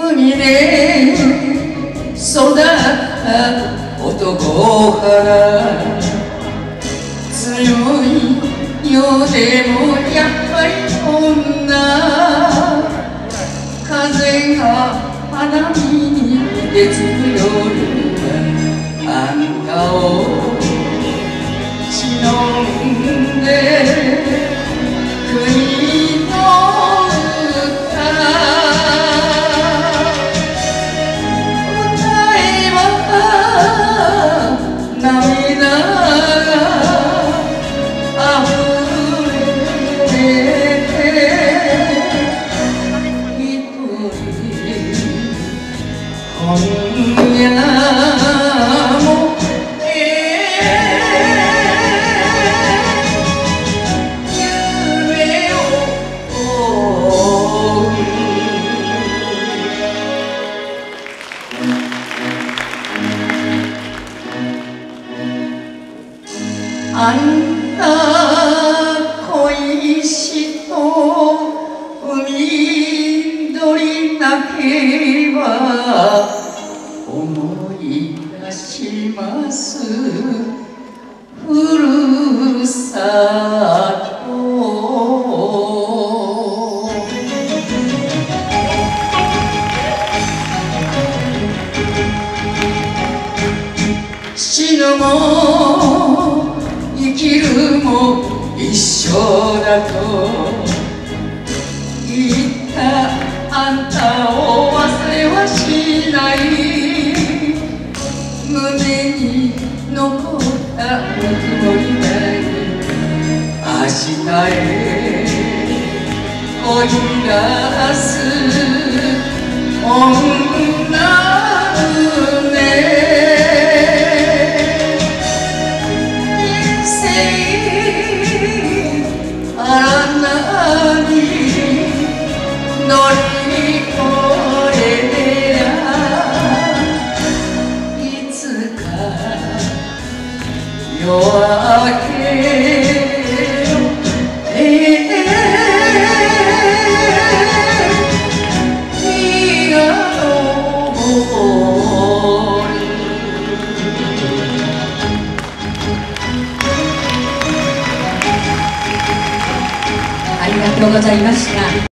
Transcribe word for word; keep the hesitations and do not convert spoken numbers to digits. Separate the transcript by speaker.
Speaker 1: 海で育った男から強いようでもやっぱり女風が花見に出つく夜はあんたを忍んで国の歌歌えば涙があふれて一人今夜もあんた恋しと海鳥なければ思い出しますふるさと死ぬも生きるも一緒だと言ったあんたを忘れはしない胸に残ったぬくもりが明日へ追い出す女乗り越えりゃいつか夜明けの日が昇る
Speaker 2: ありがとうございました。